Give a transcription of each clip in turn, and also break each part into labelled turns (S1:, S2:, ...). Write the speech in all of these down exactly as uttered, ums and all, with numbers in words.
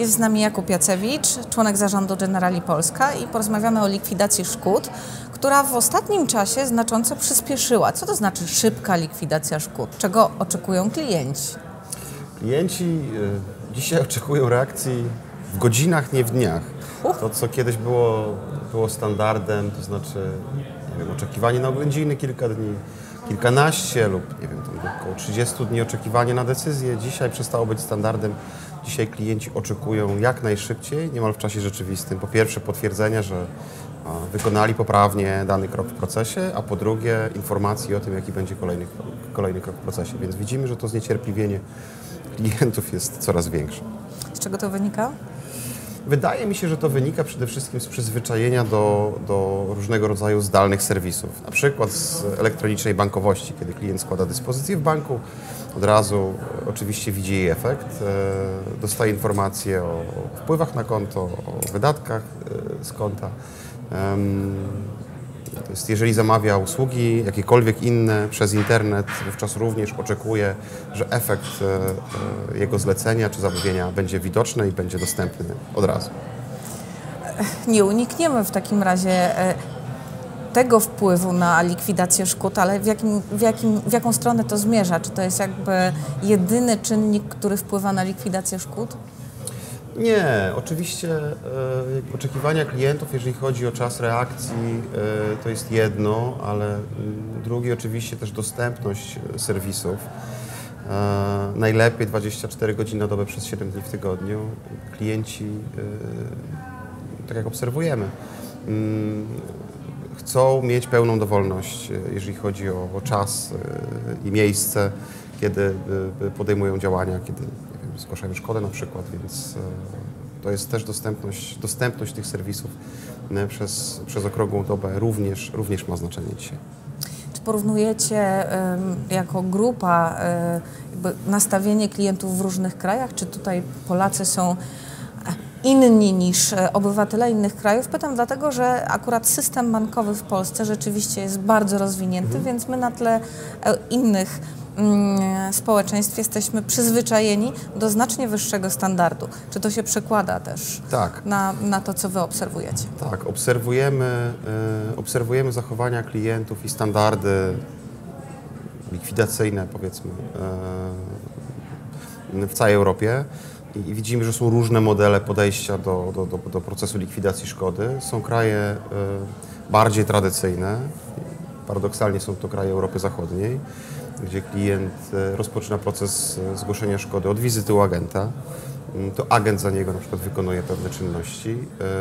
S1: Jest z nami Jakub Jacewicz, członek zarządu Generali Polska i porozmawiamy o likwidacji szkód, która w ostatnim czasie znacząco przyspieszyła. Co to znaczy szybka likwidacja szkód? Czego oczekują klienci?
S2: Klienci dzisiaj oczekują reakcji w godzinach, nie w dniach. To, co kiedyś było, było standardem, to znaczy nie wiem, oczekiwanie na oględziny kilka dni, kilkanaście lub nie wiem, tam około trzydziestu dni oczekiwanie na decyzję. Dzisiaj przestało być standardem. Dzisiaj klienci oczekują jak najszybciej, niemal w czasie rzeczywistym. Po pierwsze potwierdzenia, że wykonali poprawnie dany krok w procesie, a po drugie informacji o tym, jaki będzie kolejny, kolejny krok w procesie. Więc widzimy, że to zniecierpliwienie klientów jest coraz większe.
S1: Z czego to wynika?
S2: Wydaje mi się, że to wynika przede wszystkim z przyzwyczajenia do, do różnego rodzaju zdalnych serwisów. Na przykład z elektronicznej bankowości, kiedy klient składa dyspozycję w banku, od razu oczywiście widzi jej efekt, e, dostaje informacje o wpływach na konto, o wydatkach e, z konta. To jest, jeżeli zamawia usługi, jakiekolwiek inne przez internet, wówczas również oczekuje, że efekt e, jego zlecenia czy zamówienia będzie widoczny i będzie dostępny od razu.
S1: Nie unikniemy w takim razie e, tego wpływu na likwidację szkód, ale w, jakim, w, jakim, w jaką stronę to zmierza? Czy to jest jakby jedyny czynnik, który wpływa na likwidację szkód?
S2: Nie, oczywiście e, oczekiwania klientów, jeżeli chodzi o czas reakcji, e, to jest jedno, ale m, drugie oczywiście też dostępność serwisów. E, najlepiej dwadzieścia cztery godziny na dobę przez siedem dni w tygodniu. Klienci, e, tak jak obserwujemy, m, chcą mieć pełną dowolność, jeżeli chodzi o, o czas e, i miejsce, kiedy e, podejmują działania, kiedy zgłaszają szkodę na przykład, więc to jest też dostępność, dostępność tych serwisów przez, przez okrągłą dobę również, również ma znaczenie dzisiaj.
S1: Czy porównujecie jako grupa jakby nastawienie klientów w różnych krajach? Czy tutaj Polacy są inni niż obywatele innych krajów? Pytam dlatego, że akurat system bankowy w Polsce rzeczywiście jest bardzo rozwinięty, mhm. więc my na tle innych społeczeństw jesteśmy przyzwyczajeni do znacznie wyższego standardu. Czy to się przekłada też
S2: tak.
S1: na, na to, co Wy obserwujecie?
S2: Tak, obserwujemy, y, obserwujemy zachowania klientów i standardy likwidacyjne, powiedzmy, y, w całej Europie i, i widzimy, że są różne modele podejścia do, do, do, do procesu likwidacji szkody. Są kraje y, bardziej tradycyjne, paradoksalnie są to kraje Europy Zachodniej, gdzie klient rozpoczyna proces zgłoszenia szkody od wizyty u agenta. To agent za niego na przykład wykonuje pewne czynności.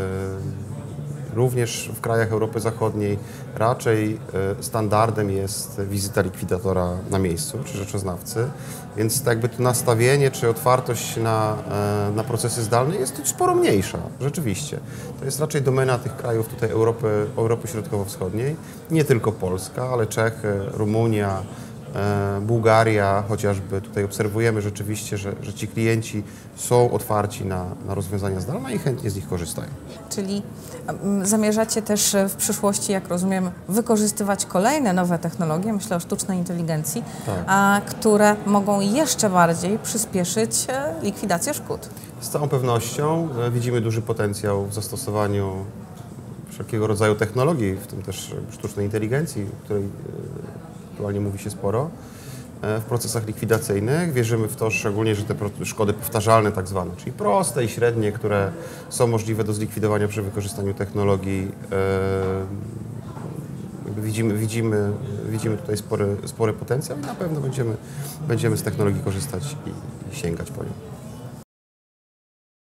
S2: Również w krajach Europy Zachodniej raczej standardem jest wizyta likwidatora na miejscu, czy rzeczoznawcy, więc jakby to nastawienie, czy otwartość na, na procesy zdalne jest sporo mniejsza, rzeczywiście. To jest raczej domena tych krajów tutaj Europy, Europy Środkowo-Wschodniej, nie tylko Polska, ale Czechy, Rumunia, Bułgaria chociażby. Tutaj obserwujemy rzeczywiście, że, że ci klienci są otwarci na, na rozwiązania zdalne i chętnie z nich korzystają.
S1: Czyli zamierzacie też w przyszłości, jak rozumiem, wykorzystywać kolejne nowe technologie, myślę o sztucznej inteligencji, tak. a, które mogą jeszcze bardziej przyspieszyć likwidację szkód.
S2: Z całą pewnością widzimy duży potencjał w zastosowaniu wszelkiego rodzaju technologii, w tym też sztucznej inteligencji, której aktualnie mówi się sporo, w procesach likwidacyjnych. Wierzymy w to szczególnie, że te szkody powtarzalne tak zwane, czyli proste i średnie, które są możliwe do zlikwidowania przy wykorzystaniu technologii, e, widzimy, widzimy, widzimy tutaj spory, spory potencjał i na pewno będziemy, będziemy z technologii korzystać i, i sięgać po nią.